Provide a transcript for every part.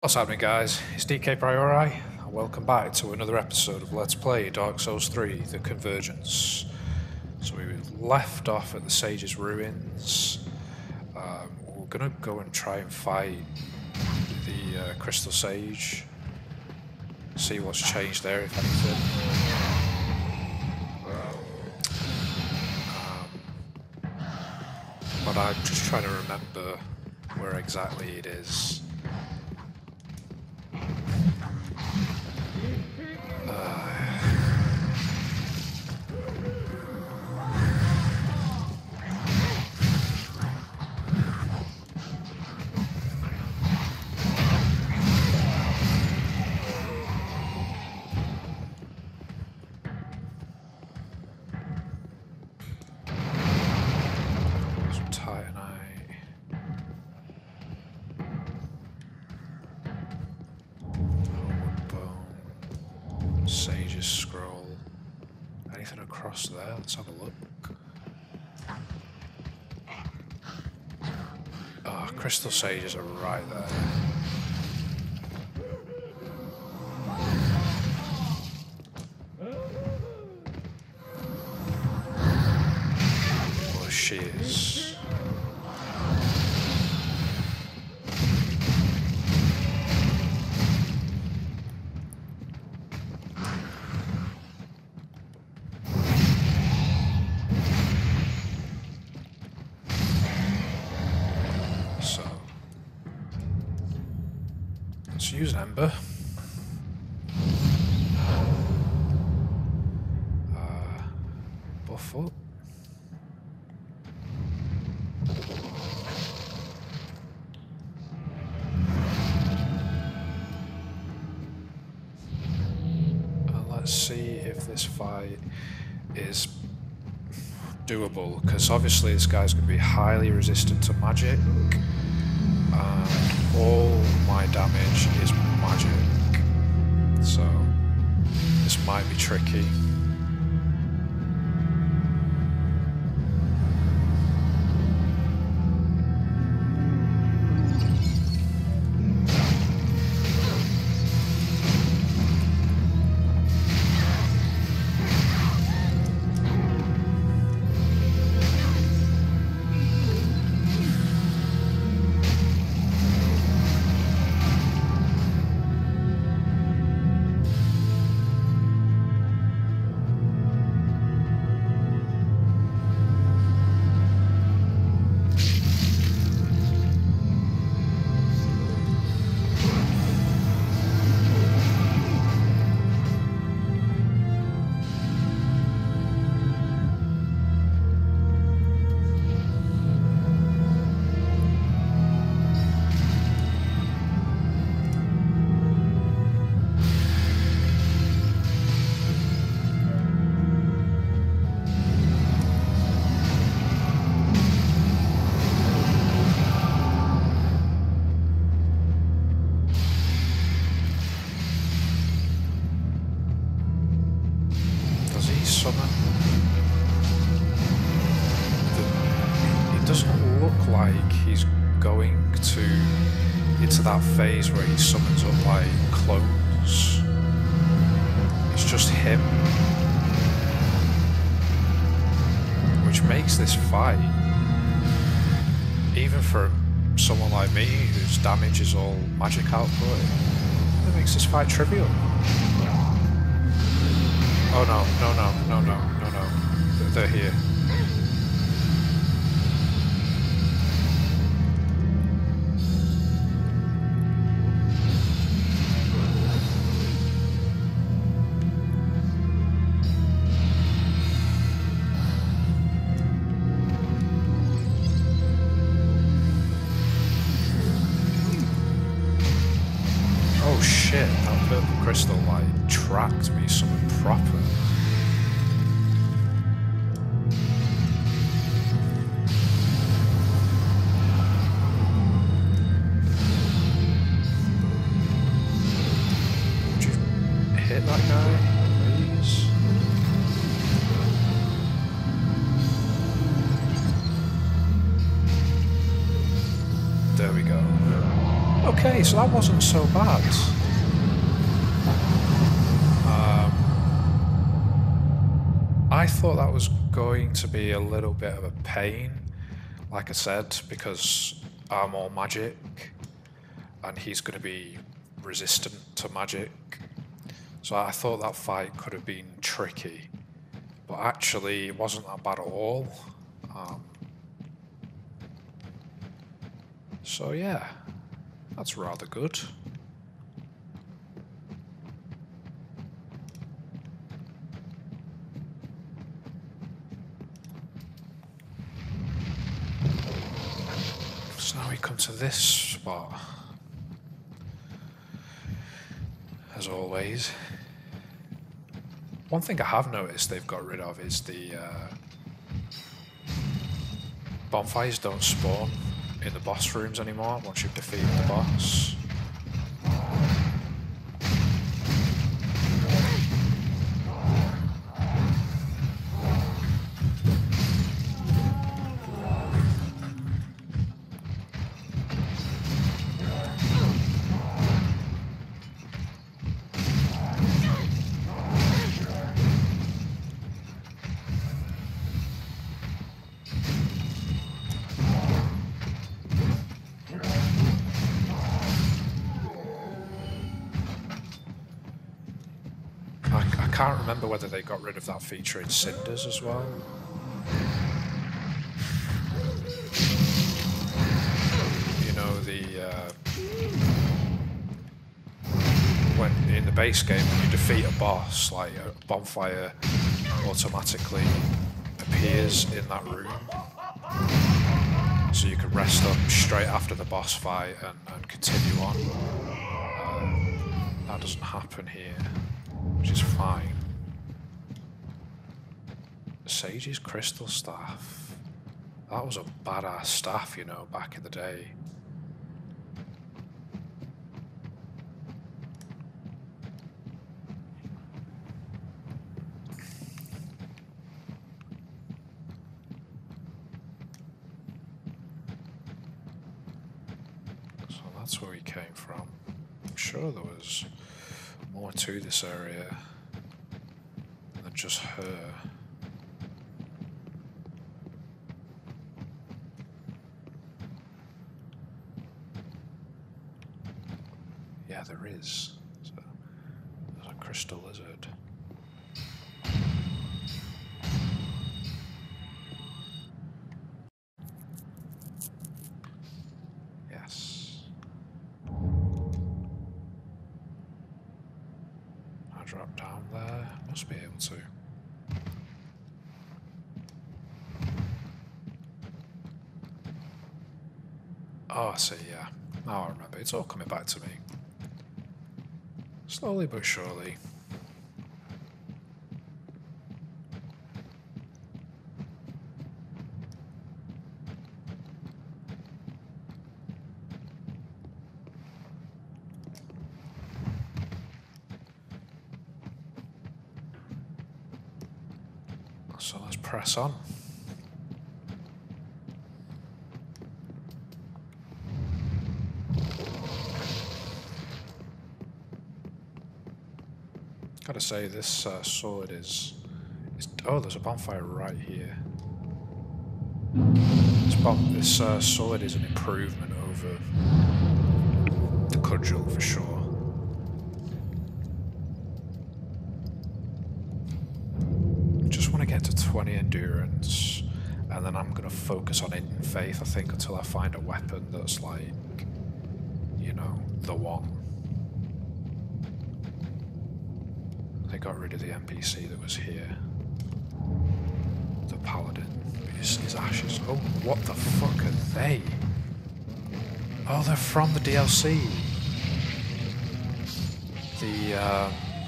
What's happening, guys? It's DK Priori, and welcome back to another episode of Let's Play Dark Souls 3, The Convergence. So we left off at the Sage's Ruins. We're gonna go and try and fight the Crystal Sage. See what's changed there, if anything. But I'm just trying to remember where exactly it is. Sage's scroll. Anything across there? Let's have a look. Oh, Crystal Sages are right there. Well, she is. Use Ember. Buff up. And let's see if this fight is doable, because obviously this guy's going to be highly resistant to magic. All my damage is magic, so this might be tricky. It doesn't look like he's going into that phase where he summons up like clones. It's just him, which makes this fight, even for someone like me whose damage is all magic output, it makes this fight trivial. Oh no, they're here. Oh shit, that purple crystal like tracked me something proper. Would you hit that guy, please? There we go. Okay. Okay, so that wasn't so bad. I thought that was going to be a little bit of a pain, like I said, because I'm all magic, and he's going to be resistant to magic. So I thought that fight could have been tricky, but actually it wasn't that bad at all. So yeah, that's rather good. So now we come to this spot. As always. One thing I have noticed they've got rid of is the bonfires don't spawn in the boss rooms anymore once you've defeated the boss. I can't remember whether they got rid of that feature in Cinders as well. You know, when in the base game, when you defeat a boss, like a bonfire automatically appears in that room. So you can rest up straight after the boss fight and continue on. That doesn't happen here, which is fine. Sage's crystal staff. That was a badass staff, you know, back in the day. So that's where we came from. I'm sure there was more to this area than just her. Yeah, there is. So, there's a crystal lizard. Yes. I drop down there. Must be able to. Oh, I see, yeah. Now I remember. It's all coming back to me. Slowly but surely. So let's press on. Gotta say, this sword is... Oh, there's a bonfire right here. This sword is an improvement over the cudgel for sure. Just want to get to 20 endurance, and then I'm gonna focus on it in faith, I think, until I find a weapon that's like, you know, the one. They got rid of the NPC that was here. The paladin. His ashes. Oh, what the fuck are they? Oh, they're from the DLC. The,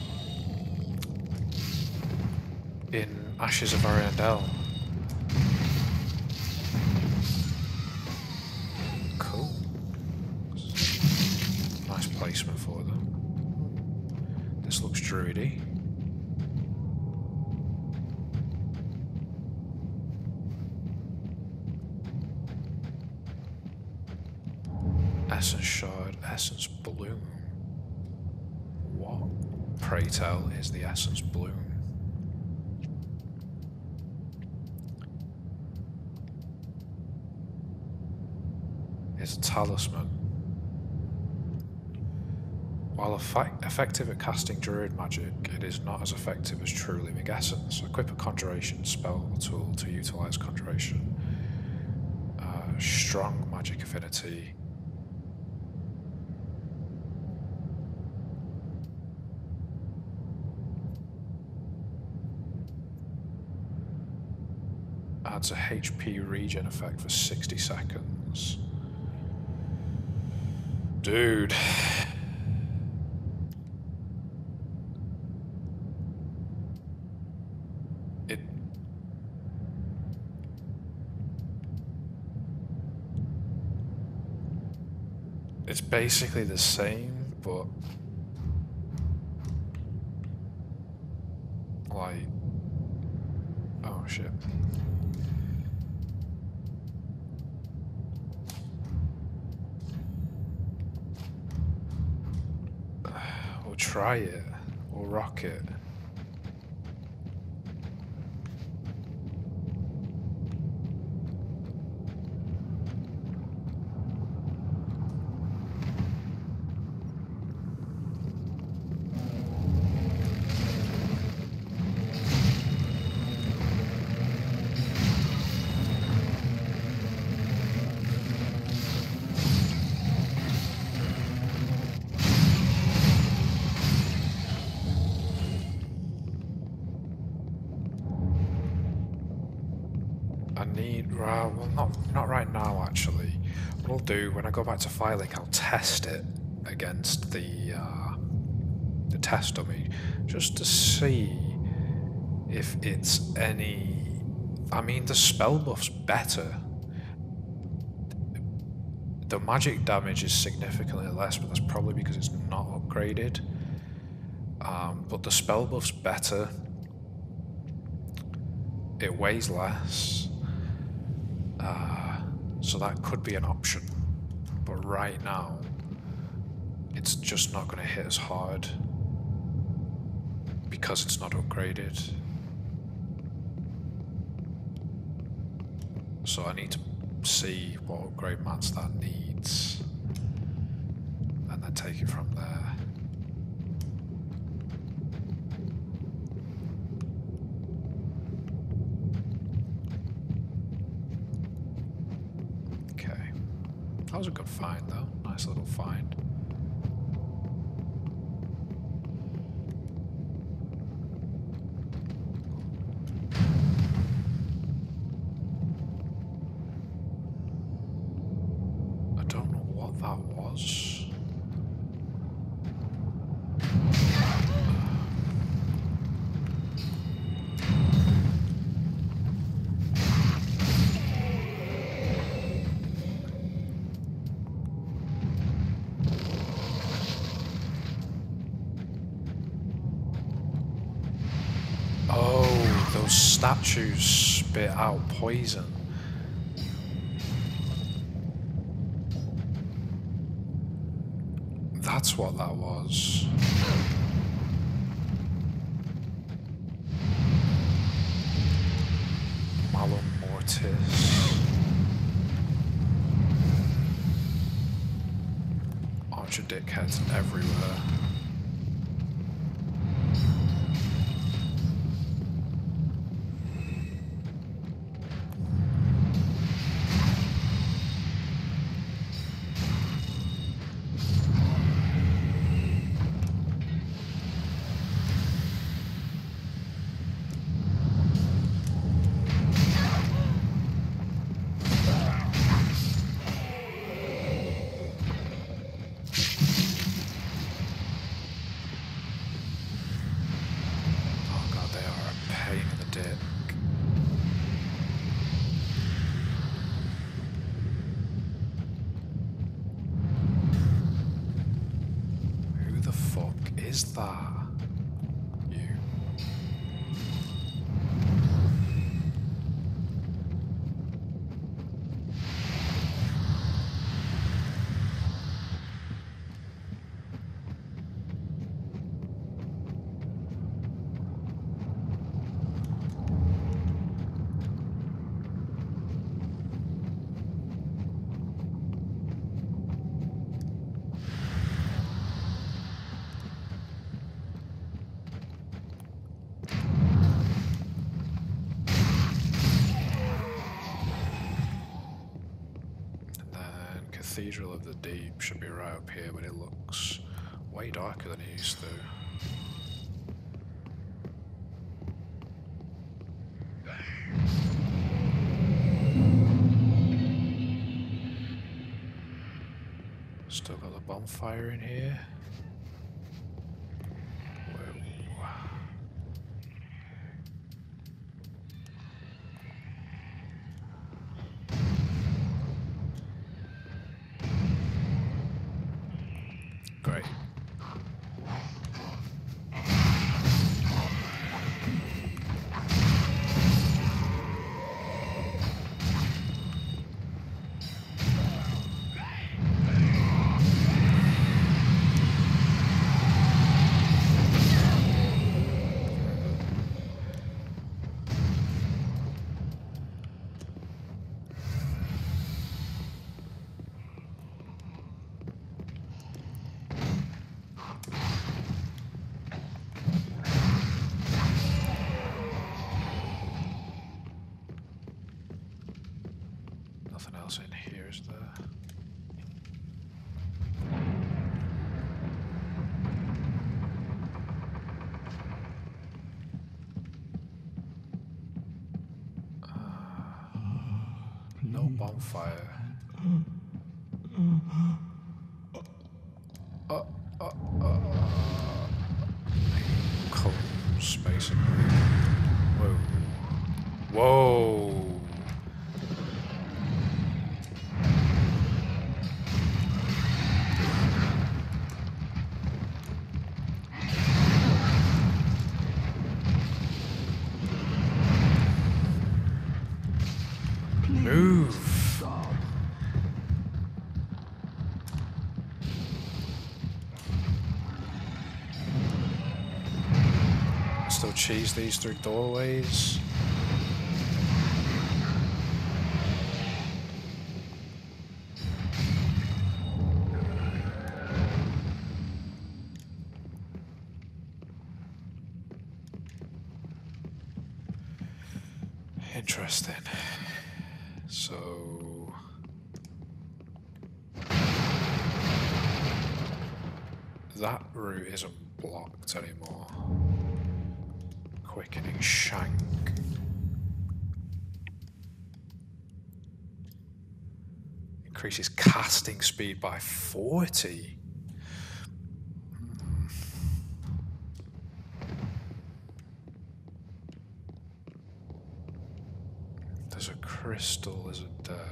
in Ashes of Ariandel. Cool. Nice placement for them. This looks druidy. Essence shard, Essence Bloom. What, pray tell, is the Essence Bloom? It's a talisman. While effective at casting Druid magic, it is not as effective as true living essence. Equip a conjuration spell or tool to utilize conjuration. Strong magic affinity. Adds a HP regen effect for 60 seconds. Dude. It's basically the same, but like, oh shit. We'll try it. We'll rock it. Well, not right now, actually. What I'll do, when I go back to filing, I'll test it against the test dummy, just to see if it's any... I mean, the spell buff's better. The magic damage is significantly less, but that's probably because it's not upgraded. But the spell buff's better. It weighs less. So that could be an option, but right now it's just not going to hit as hard because it's not upgraded. So I need to see what upgrade mats that needs and then take it from there. That was a good find, though. Nice little find. I don't know what that was. Those statues spit out poison. That's what that was. Malum Mortis. Archer dickheads everywhere. Is that you? Cathedral of the Deep should be right up here, but it looks way darker than it used to. Still got the bonfire in here. Whoa. Great. Nothing else in here, is there? No bonfire. Coals, basically. Whoa. Whoa. Move. Still cheese these through doorways. Interesting. So that route isn't blocked anymore. Quickening shank. Increases casting speed by 40. There's a crystal, isn't there?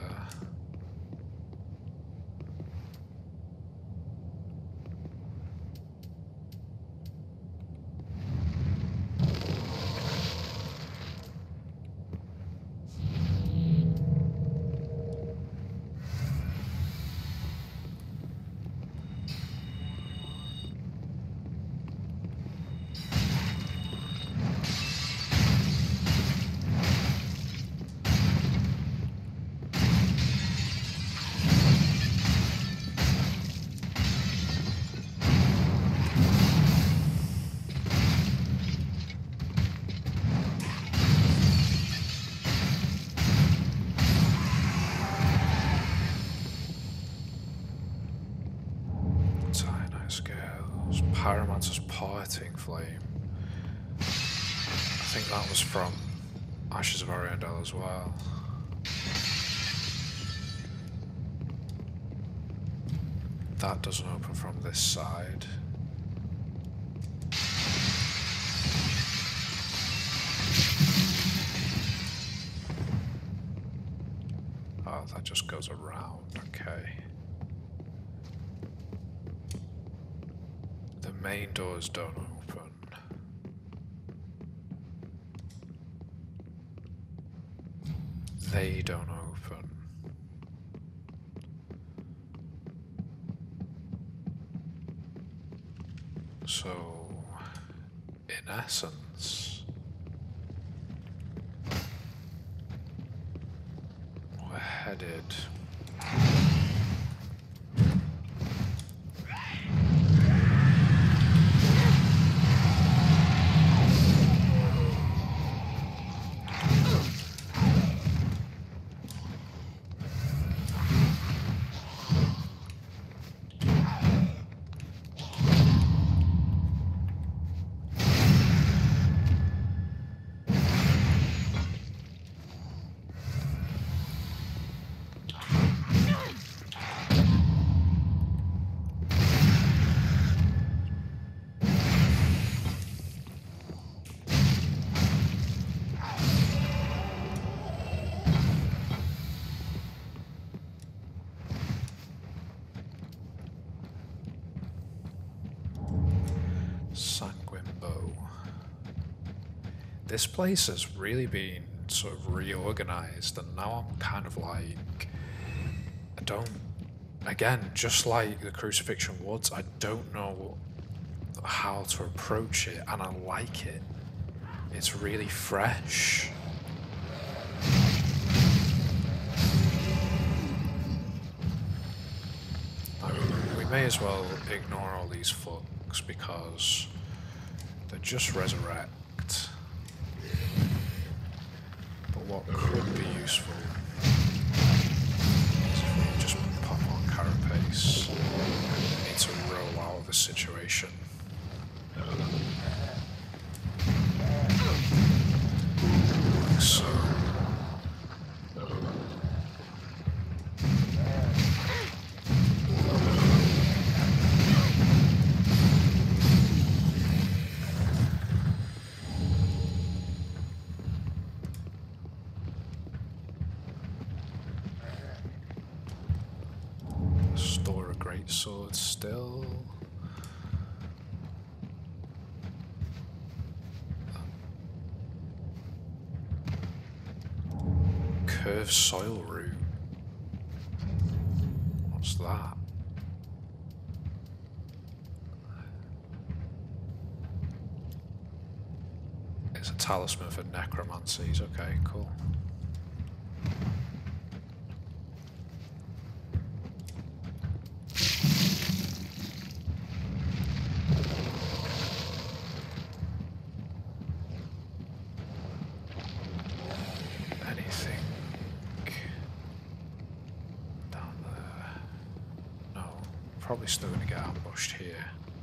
Pyromancer's parting flame. I think that was from Ashes of Ariandel as well. That doesn't open from this side. Oh, that just goes around, okay. The main doors don't open. They don't open. So, in essence, we're headed Sanguine bow. This place has really been sort of reorganized, and now I'm kind of like, I don't, again, just like the Crucifixion Woods, I don't know how to approach it, and I like it. It's really fresh. We may as well ignore all these fucks because they just resurrect. But what could be useful is if we just pop on Carapace. We need to roll out of this situation. Like so. Store a great sword still. Curved soil root. What's that? It's a talisman for necromancies. Okay, cool. Probably still going to get ambushed here.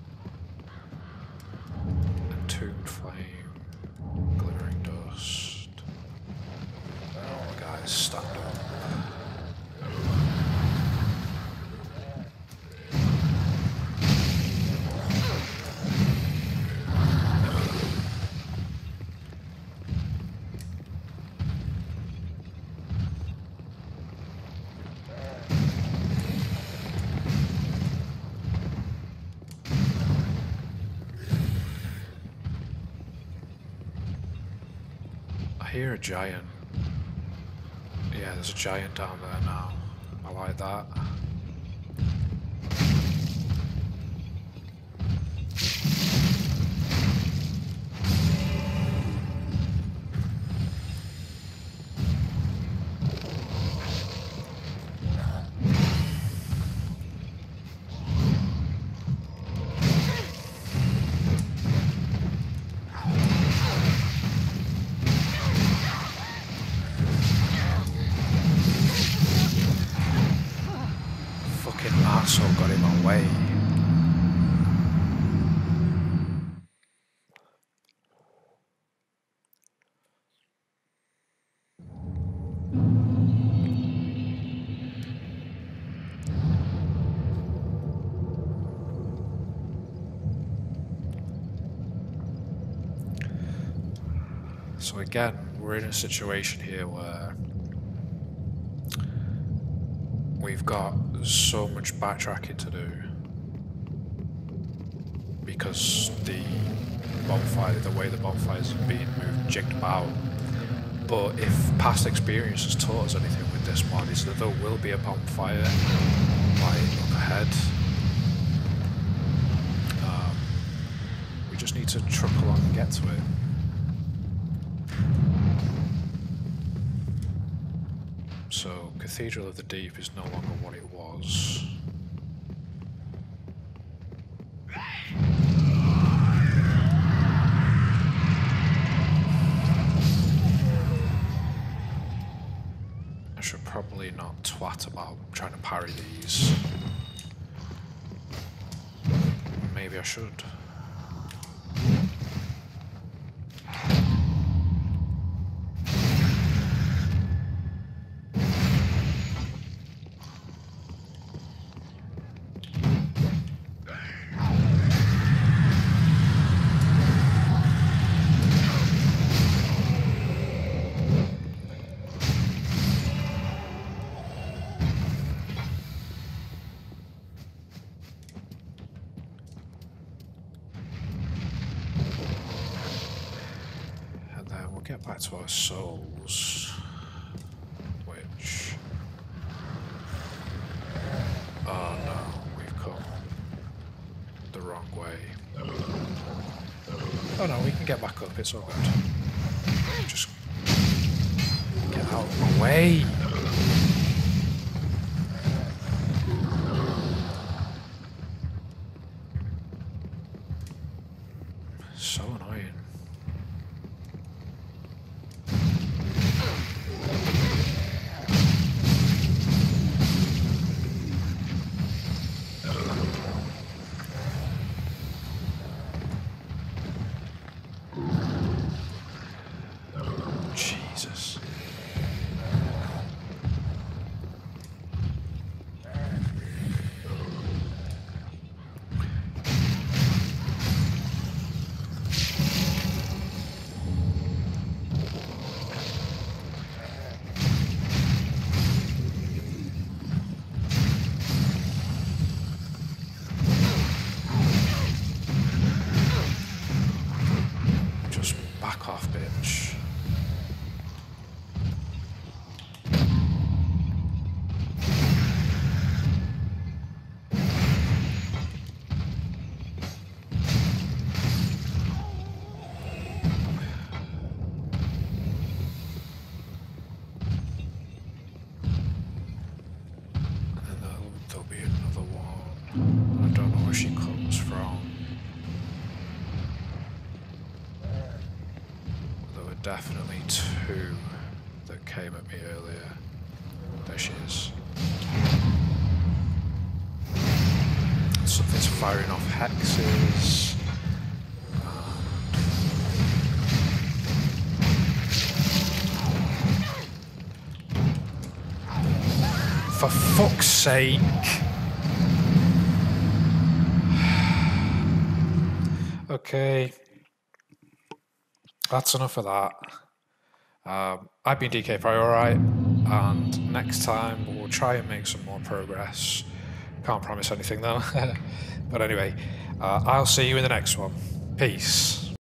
Entombed flame, glittering dust. And all the guys stand up. I hear a giant. Yeah, there's a giant down there now. I like that. Arsehole got in my way. So again, we're in a situation here where we've got so much backtracking to do because the bonfire, the way the bonfires are being moved, jigged about. But if past experience has taught us anything with this mod, is that there will be a bonfire like up ahead. We just need to truck along and get to it. So, Cathedral of the Deep is no longer what it was. I should probably not twat about trying to parry these. Maybe I should. get back to our souls, which... Oh no, we've come the wrong way. Oh no, we can get back up, it's all good. Just get out of the way! So annoying. Jesus. Back off, bitch. And then there'll be another one. I don't know where she comes from. Definitely two that came at me earlier. There she is. Something's firing off hexes. For fuck's sake! Okay. That's enough of that. I've been DK Priori, and next time we'll try and make some more progress. Can't promise anything though. But anyway, I'll see you in the next one. Peace.